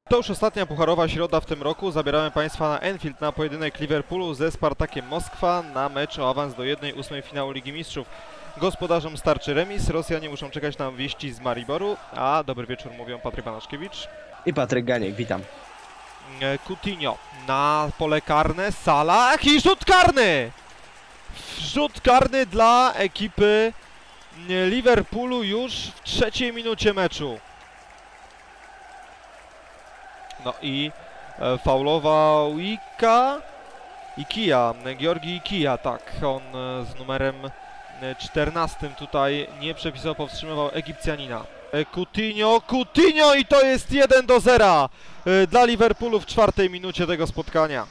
To już ostatnia pucharowa środa w tym roku. Zabieramy Państwa na Anfield na pojedynek Liverpoolu ze Spartakiem Moskwa na mecz o awans do 1/8 finału Ligi Mistrzów. Gospodarzom starczy remis, Rosjanie muszą czekać na wieści z Mariboru, a dobry wieczór mówią Patryk Banaszkiewicz i Patryk Ganiek, witam. Coutinho na pole karne, Salah i rzut karny! Rzut karny dla ekipy Liverpoolu już w 3. minucie meczu. No i faulował Ikia, Georgi Ikia, tak, on z numerem 14 tutaj nie przepisowo powstrzymywał Egipcjanina. Coutinho i to jest 1-0 dla Liverpoolu w 4. minucie tego spotkania.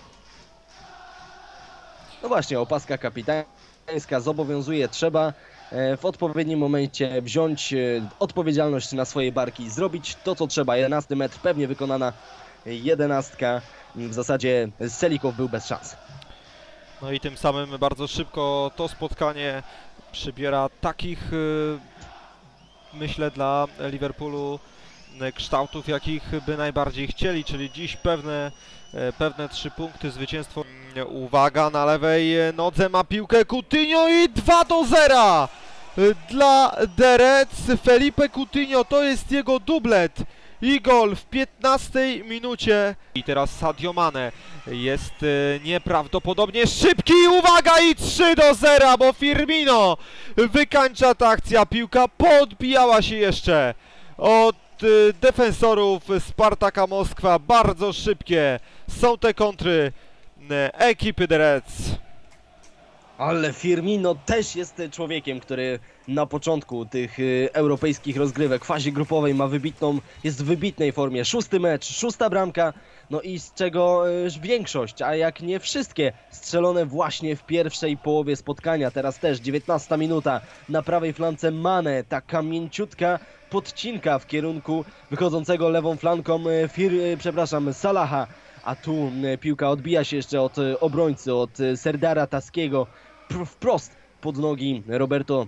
No właśnie, opaska kapitańska zobowiązuje, trzeba w odpowiednim momencie wziąć odpowiedzialność na swoje barki, zrobić to, co trzeba. 11 metr, pewnie wykonana 11. W zasadzie Selikow był bez szans. No i tym samym bardzo szybko to spotkanie przybiera takich, myślę, dla Liverpoolu kształtów, jakich by najbardziej chcieli, czyli dziś pewne 3 punkty, zwycięstwo. Uwaga, na lewej nodze ma piłkę Coutinho i 2-0 dla The Reds. Felipe Coutinho, to jest jego dublet i gol w 15 minucie. I teraz Sadio Mane jest nieprawdopodobnie szybki, uwaga, i 3-0, bo Firmino wykańcza ta akcja. Piłka podbijała się jeszcze od defensorów Spartaka Moskwa. Bardzo szybkie są te kontry ekipy The Reds. Ale Firmino też jest człowiekiem, który na początku tych europejskich rozgrywek w fazie grupowej jest w wybitnej formie. 6. mecz, 6. bramka, no i z czego większość, a jak nie wszystkie, strzelone właśnie w pierwszej połowie spotkania. Teraz też 19 minuta, na prawej flance Mane, taka mięciutka podcinka w kierunku wychodzącego lewą flanką Salaha. A tu piłka odbija się jeszcze od obrońcy, od Serdara Taskiego, wprost pod nogi Roberto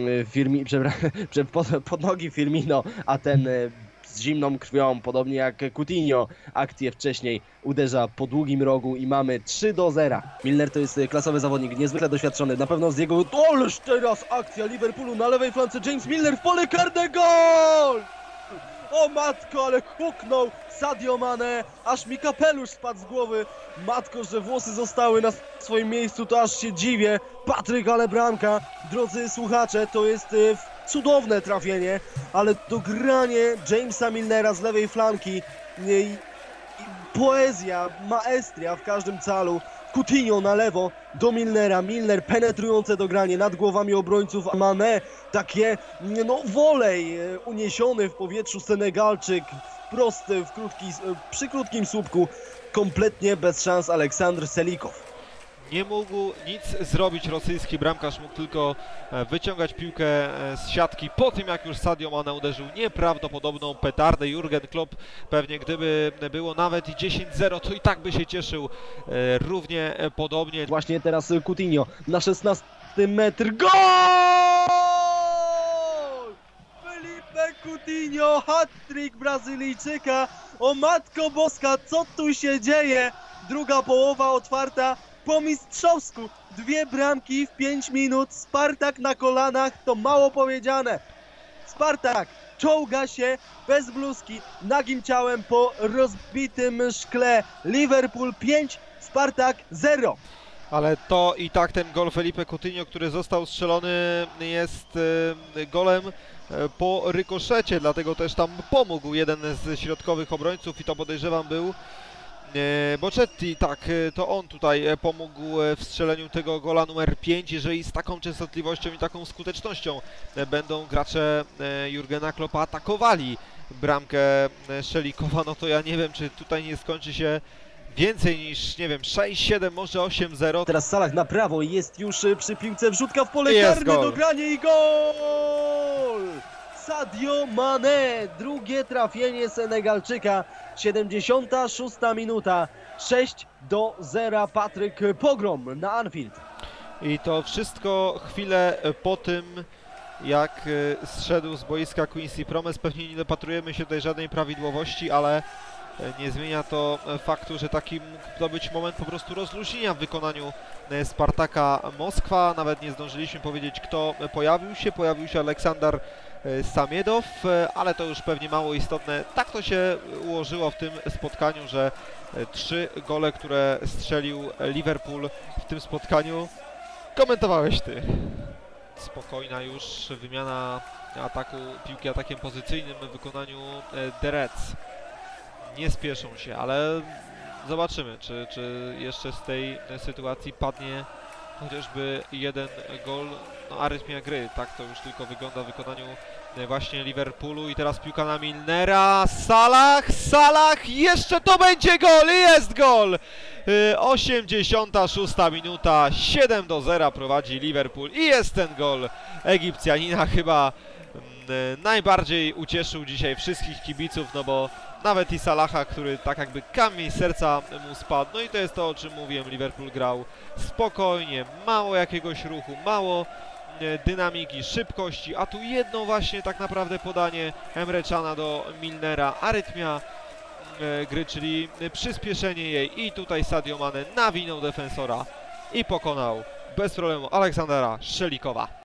pod nogi Firmino, a ten z zimną krwią, podobnie jak Coutinho, akcję wcześniej uderza po długim rogu i mamy 3-0. Milner to jest klasowy zawodnik, niezwykle doświadczony, na pewno z jego... Ależ teraz akcja Liverpoolu na lewej flance, James Milner w pole karne, gol! O matko, ale huknął Sadio Mane, aż mi kapelusz spadł z głowy. Matko, że włosy zostały na swoim miejscu, to aż się dziwię. Patryk, ale bramka. Drodzy słuchacze, to jest cudowne trafienie, ale dogranie Jamesa Milnera z lewej flanki. Poezja, maestria w każdym calu. Coutinho na lewo do Milnera, Milner penetrujące dogranie nad głowami obrońców, a Mane takie, no wolej uniesiony w powietrzu Senegalczyk, wprost przy krótkim słupku, kompletnie bez szans Aleksandr Selikow. Nie mógł nic zrobić rosyjski bramkarz, mógł tylko wyciągać piłkę z siatki po tym, jak już Sadio Mane uderzył nieprawdopodobną petardę. Jurgen Klopp pewnie, gdyby było nawet i 10-0, to i tak by się cieszył równie podobnie. Właśnie teraz Coutinho na 16 metr, gol! Felipe Coutinho, hat-trick Brazylijczyka. O matko boska, co tu się dzieje? Druga połowa otwarta po mistrzowsku. 2 bramki w 5 minut. Spartak na kolanach, to mało powiedziane. Spartak czołga się bez bluzki, nagim ciałem po rozbitym szkle. Liverpool 5, Spartak 0. Ale to i tak ten gol Felipe Coutinho, który został strzelony, jest golem po rykoszecie, dlatego też tam pomógł jeden z środkowych obrońców i to, podejrzewam, był Boccetti. Tak, to on tutaj pomógł w strzeleniu tego gola numer 5. Jeżeli z taką częstotliwością i taką skutecznością będą gracze Jurgena Kloppa atakowali bramkę Selikowa, no to ja nie wiem, czy tutaj nie skończy się więcej niż, nie wiem, 6-7, może 8-0. Teraz Salah na prawo, jest już przy piłce, wrzutka w pole karne, dogranie i gol! Sadio Mane, drugie trafienie Senegalczyka, 76 minuta, 6-0, Patryk, pogrom na Anfield. I to wszystko chwilę po tym, jak zszedł z boiska Quincy Promes. Pewnie nie dopatrujemy się tutaj żadnej prawidłowości, ale Nie zmienia to faktu, że taki mógł to być moment po prostu rozluźnienia w wykonaniu Spartaka Moskwa. Nawet nie zdążyliśmy powiedzieć, kto pojawił się. Pojawił się Aleksander Samiedow, ale to już pewnie mało istotne. Tak to się ułożyło w tym spotkaniu, że 3 gole, które strzelił Liverpool w tym spotkaniu, komentowałeś ty. Spokojna już wymiana ataku, piłki atakiem pozycyjnym w wykonaniu The Reds. Nie spieszą się, ale zobaczymy, czy jeszcze z tej sytuacji padnie chociażby jeden gol. No, arytmia gry, tak to już tylko wygląda w wykonaniu właśnie Liverpoolu. I teraz piłka na Milnera, Salah, jeszcze to będzie gol, jest gol! 86 minuta, 7-0 prowadzi Liverpool i jest ten gol Egipcjanina. Chyba najbardziej ucieszył dzisiaj wszystkich kibiców, no bo nawet i Salaha, który tak jakby kamień z serca mu spadł. No i to jest to, o czym mówiłem, Liverpool grał spokojnie, mało jakiegoś ruchu, mało dynamiki, szybkości, a tu jedno właśnie tak naprawdę podanie Emre Cana do Milnera, arytmia gry, czyli przyspieszenie jej i tutaj Sadio Mane nawinął defensora i pokonał bez problemu Aleksandra Szelikowa.